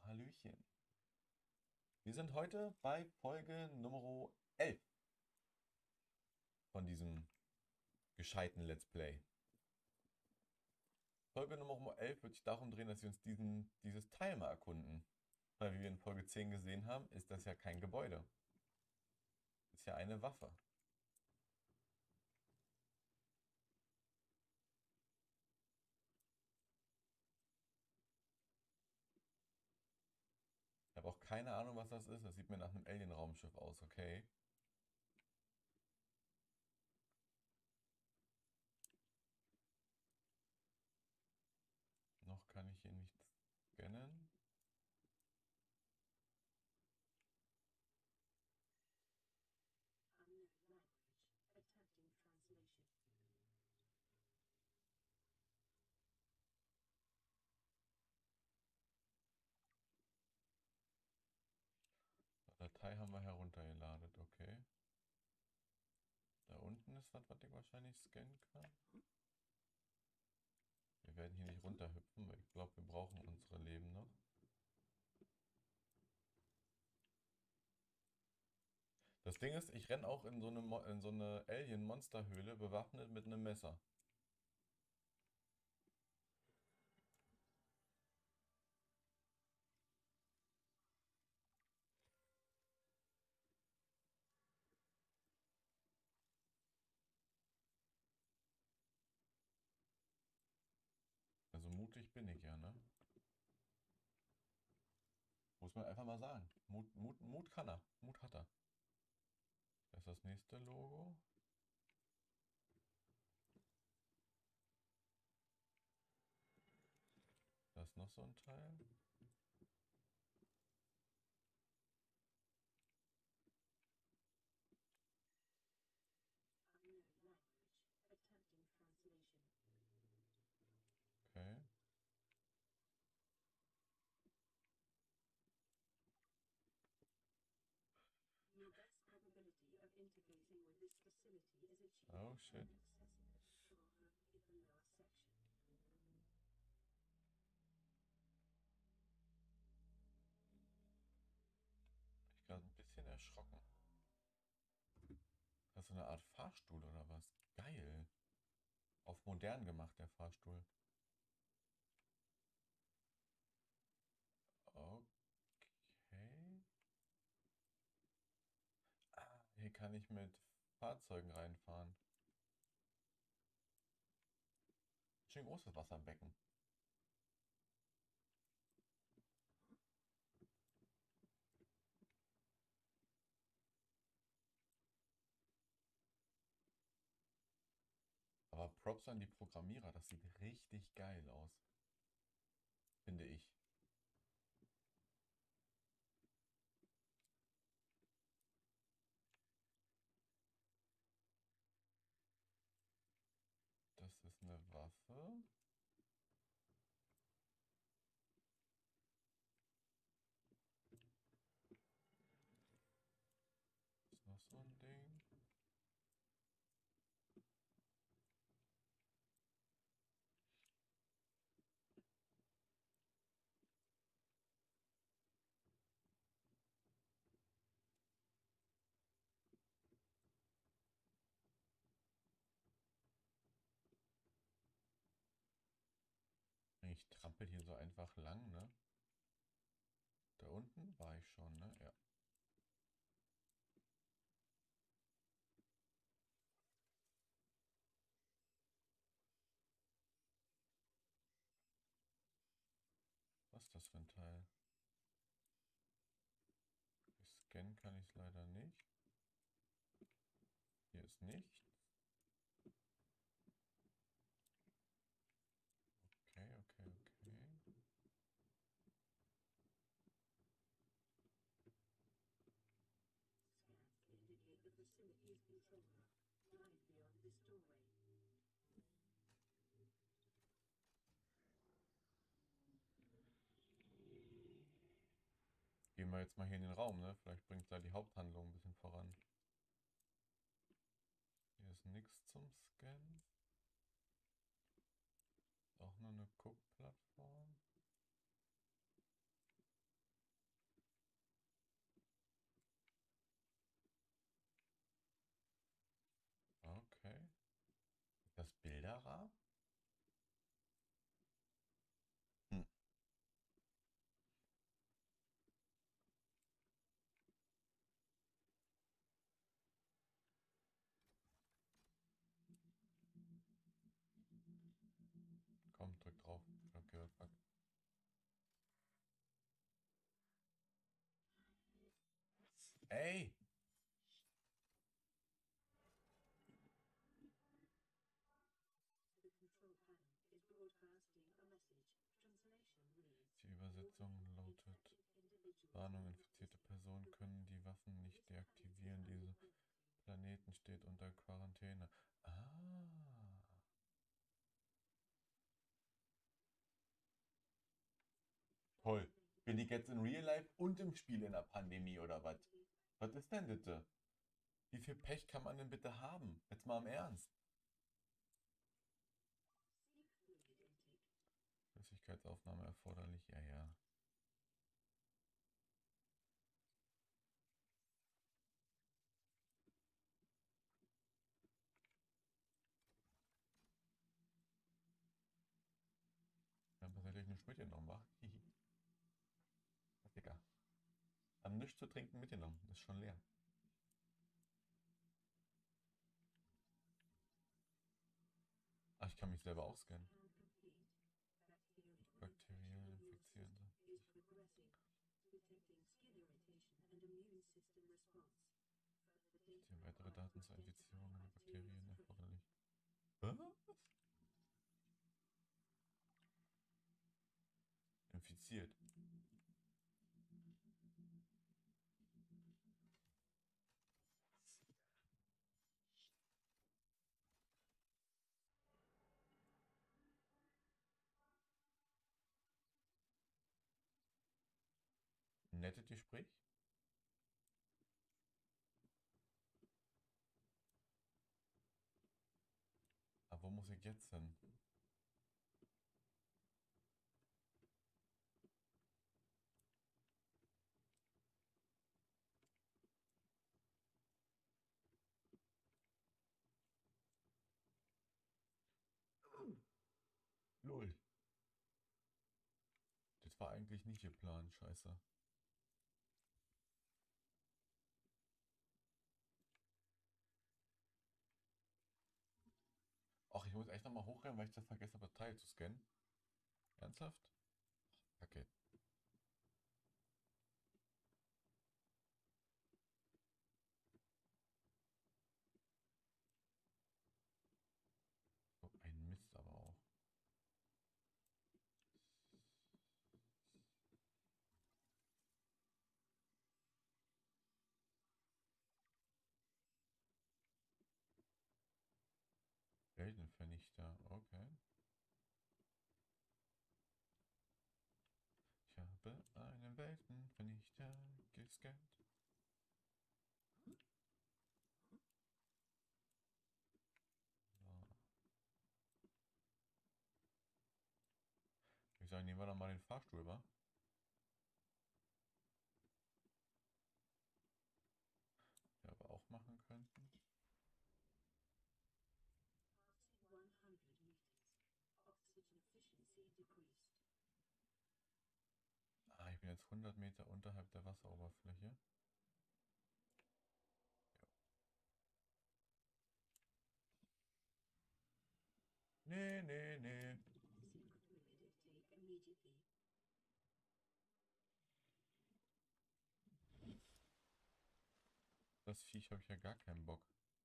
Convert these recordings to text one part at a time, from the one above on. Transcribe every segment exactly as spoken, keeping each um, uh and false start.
Hallöchen. Wir sind heute bei Folge Nummer elf von diesem gescheiten Let's Play. Folge Nummer elf wird sich darum drehen, dass wir uns diesen, dieses Teil mal erkunden. Weil, wie wir in Folge zehn gesehen haben, ist das ja kein Gebäude. Ist ja eine Waffe. Ich habe auch keine Ahnung, was das ist. Das sieht mir nach einem Alien-Raumschiff aus, okay. Noch kann ich hier nichts scannen. Unknown language. Attempting translation. Datei haben wir heruntergeladen, okay. Da unten ist was, was ich wahrscheinlich scannen kann. Wir werden hier nicht runterhüpfen, weil ich glaube, wir brauchen unsere Leben noch. Das Ding ist, ich renne auch in so eine, Mo- in so eine Alien-Monsterhöhle bewaffnet mit einem Messer. Also mutig bin ich ja, ne? Muss man einfach mal sagen. Mut, Mut, Mut kann er. Mut hat er. Das ist das nächste Logo. Da ist noch so ein Teil. Unknown language. Attempting translation. Okay. Your best probability of interfacing with this facility is achieved Oh by shit. accessing the control room in the lower section. Bin ich gerade ein bisschen erschrocken. Das ist so eine Art Fahrstuhl oder was? Geil. Auf modern gemacht, der Fahrstuhl. Okay. Ah, hier kann ich mit Fahrzeugen reinfahren. Schön großes Wasserbecken. Aber Props an die Programmierer, das sieht richtig geil aus. Finde ich. Das ist eine Waffe. Ist noch so ein Ding. Ich trampel hier so einfach lang, ne? Da unten war ich schon, ne? Ja. Was ist das für ein Teil? Scannen kann ich es leider nicht. Hier ist nichts. Okay, okay, okay. Scans indicate the facility's control room lies beyond this doorway. Gehen wir jetzt mal hier in den Raum, ne? Vielleicht bringt da die Haupthandlung ein bisschen voran. Hier ist nichts zum Scannen. Auch nur eine Guckplattform. Lehrer? Hm. Komm, drück drauf. Okay, fuck. Ey! The control panel is broadcasting a message. Translation reads: Die Übersetzung lautet: Warnung, infizierte Personen können die Waffen nicht deaktivieren. Diese Planeten steht unter Quarantäne. Ah. Toll. Bin ich jetzt in Real Life und im Spiel in der Pandemie oder was? Was ist denn bitte? Wie viel Pech kann man denn bitte haben? Jetzt mal im Ernst. Flüssigkeitsaufnahme erforderlich, ja, ja. Wir haben tatsächlich nichts mitgenommen, wa? Hihi. Digga. Haben nichts zu trinken mitgenommen, ist schon leer. Ach, ich kann mich selber auch scannen. Bakteriell infizieren. Sind weitere Daten zur Infizierung der Bakterien erforderlich? Was? Infiziert. Nettes Gespräch? Aber wo muss ich jetzt hin? Lol. Das war eigentlich nicht geplant, scheiße. Ach, ich muss echt nochmal hochrennen, weil ich das vergessen habe, Datei zu scannen. Ernsthaft? Okay. So ein Mist aber auch. Weltenvernichter, okay. Ich habe einen Weltenvernichter gescannt. So. Ich sage, nehmen wir doch mal den Fahrstuhl, wa? Ja, aber auch machen könnten. Ah, ich bin jetzt hundert Meter unterhalb der Wasseroberfläche. Ja. Nee, nee, nee. Das Viech habe ich ja gar keinen Bock.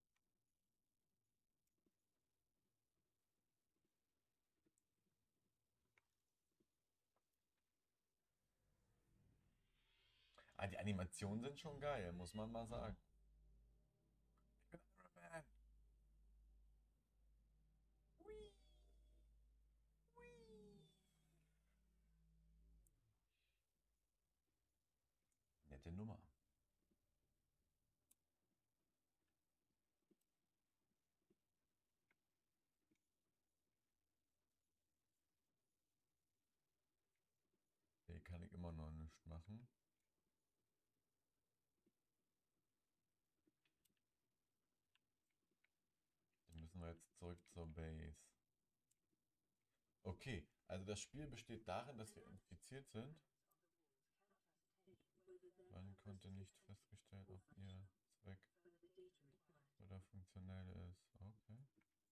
Ah, die Animationen sind schon geil, muss man mal sagen. Ich bin Iron Man. Hui. Hui. Nette Nummer. Hier kann ich immer noch nichts machen. Dann müssen wir jetzt zurück zur Base. Okay, also das Spiel besteht darin, dass wir infiziert sind. Man konnte nicht festgestellt, ob ihr Zweck oder funktionell ist. Okay.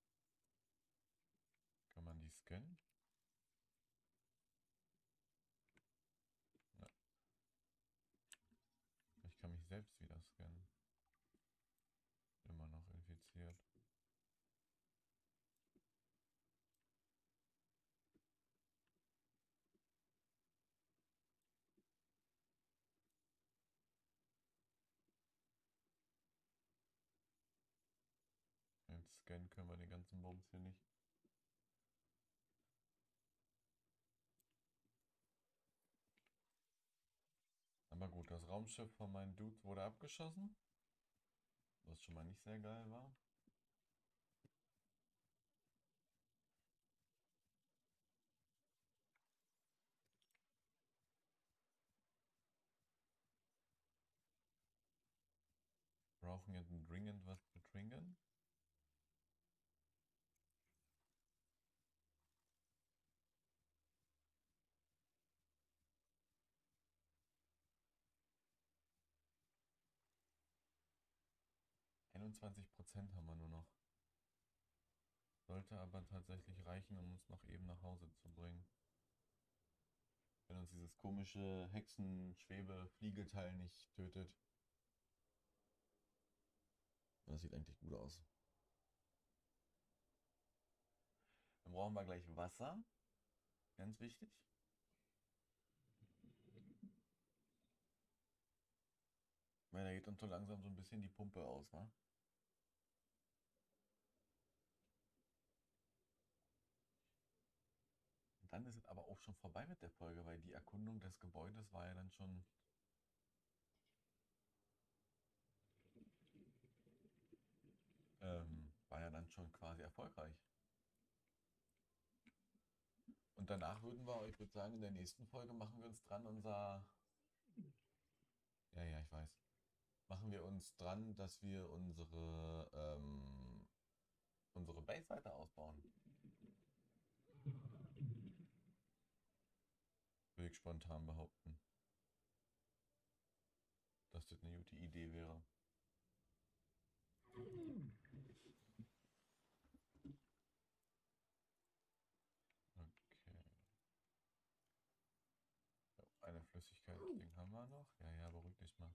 Kann man die scannen? Ja. Ich kann mich selbst wieder scannen. Immer noch infiziert. Jetzt scannen können wir den ganzen Bums hier nicht. Aber gut, das Raumschiff von meinen Dudes wurde abgeschossen. Was schon mal nicht sehr geil war. Brauchen jetzt dringend was zu trinken. einundzwanzig Prozent haben wir nur noch. Sollte aber tatsächlich reichen, um uns noch eben nach Hause zu bringen. Wenn uns dieses komische Hexen-Schwebe-Fliegelteil nicht tötet. Das sieht eigentlich gut aus. Dann brauchen wir gleich Wasser. Ganz wichtig. Weil da geht uns so langsam so ein bisschen die Pumpe aus, wa? Und dann ist es aber auch schon vorbei mit der Folge, weil die Erkundung des Gebäudes war ja dann schon... Ähm, war ja dann schon quasi erfolgreich. Und danach würden wir, ich würde sagen, in der nächsten Folge machen wir uns dran, unser... Ja, ja, ich weiß. Machen wir uns dran, dass wir unsere, ähm, unsere Base weiter ausbauen. Würde ich spontan behaupten. Dass das eine gute Idee wäre. Okay. So, eine Flüssigkeitsding haben wir noch. Ja, ja, beruhig dich mal.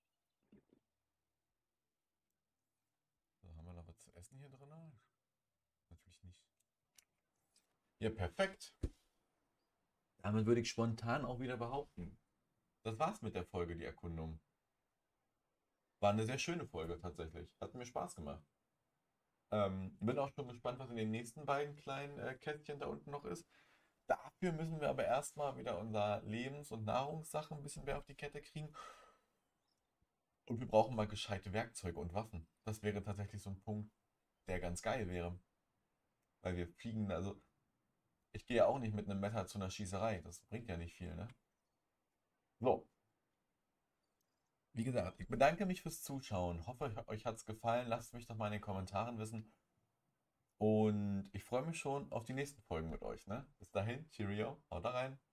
So, haben wir noch was zu essen hier drin? Natürlich nicht. Ja, perfekt. Damit würde ich spontan auch wieder behaupten. Das war's mit der Folge, die Erkundung. War eine sehr schöne Folge tatsächlich. Hat mir Spaß gemacht. Ähm, bin auch schon gespannt, was in den nächsten beiden kleinen äh, Kästchen da unten noch ist. Dafür müssen wir aber erstmal wieder unser Lebens- und Nahrungssachen ein bisschen mehr auf die Kette kriegen. Und wir brauchen mal gescheite Werkzeuge und Waffen. Das wäre tatsächlich so ein Punkt, der ganz geil wäre. Weil wir fliegen, also ich gehe ja auch nicht mit einem Messer zu einer Schießerei. Das bringt ja nicht viel, ne? So, wie gesagt, ich bedanke mich fürs Zuschauen. Hoffe, euch hat es gefallen. Lasst mich doch mal in den Kommentaren wissen. Und ich freue mich schon auf die nächsten Folgen mit euch, ne? Bis dahin, Cheerio, haut da rein.